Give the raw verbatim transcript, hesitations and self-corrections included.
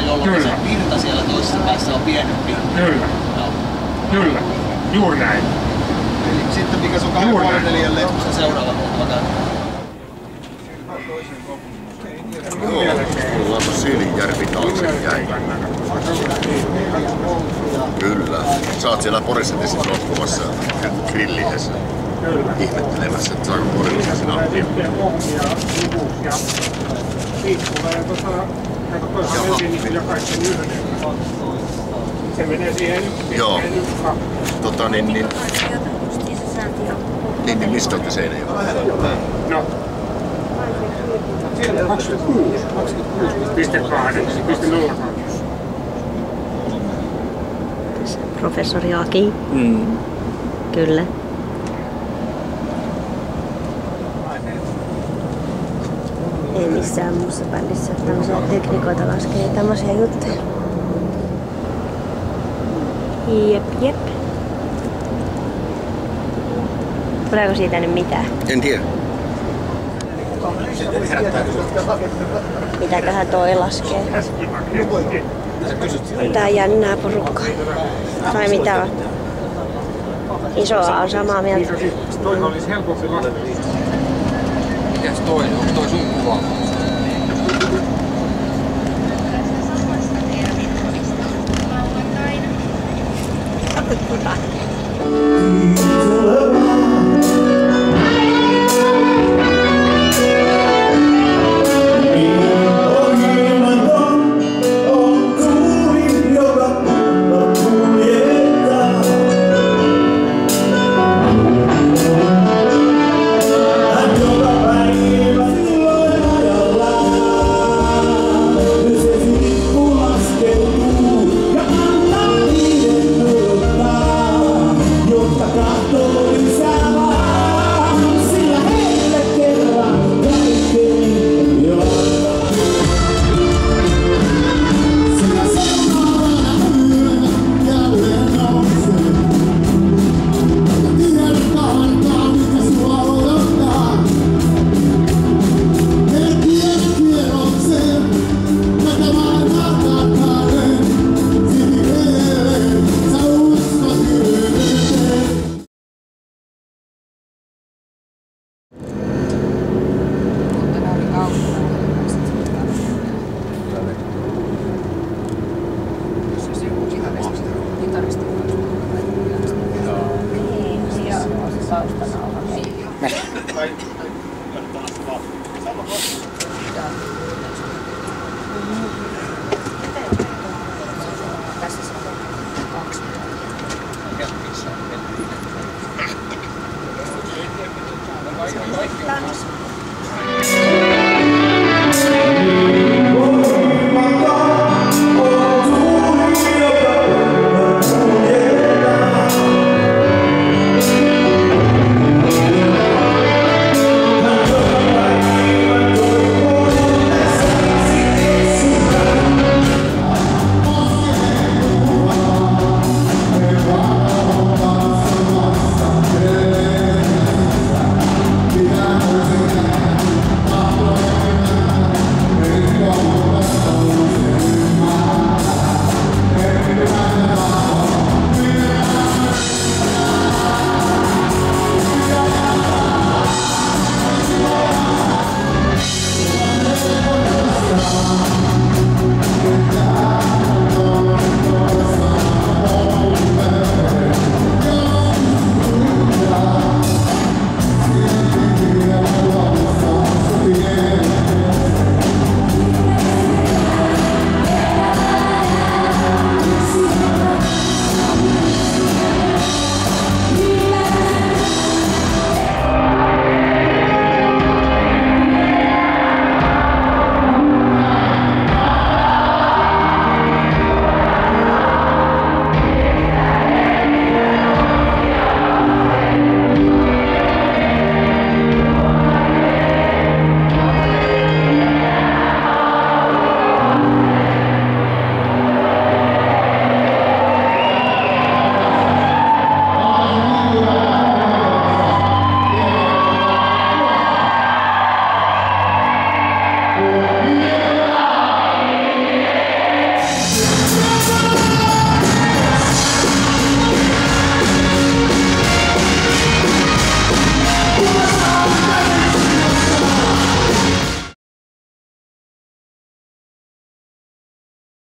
jolloin se virta siellä toisessa päässä on pienempi. Kyllä. No. Kyllä. Juuri näin. Eli sitten mikä se on kahden puolen neljälle se seuraava muutama käy. Ollaanpa Siilinjärvi taakse jäi. Kyllä. Sä oot siellä Porissa tietysti nokkumassa grillihessä. Ihmettelemässä, että saako Porissa sinä nappia. Se menee siihen. Joo. Tota niin, niin... Niin, niin mistä olette Seinäjoella? No. kaksikymmentäkuusi. Piste kahdeksan. Piste nolla kaksi. Professori Aki. Mm. Kyllä. Ei missään muussa bändissä tämmöisiä tekniikoita laskee tämmöisiä juttuja. Jep, jep. Tuleeko siitä nyt mitään? En tiedä. Mitäköhän toi laskee? Tää jännää porukkaa. Tai mitä on? Isoa on samaa mieltä. Toihan olisi helpompi vastata. Mikäs toi? Onko toi sun kuva? Hyvä.